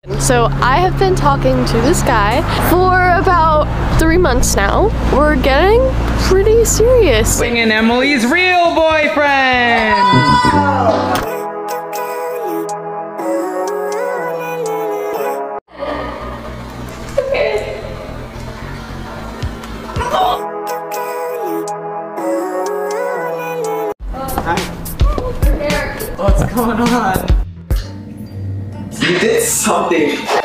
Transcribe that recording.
So I have been talking to this guy for about 3 months now. We're getting pretty serious. And Emily's real boyfriend! Hi. What's going on? You did something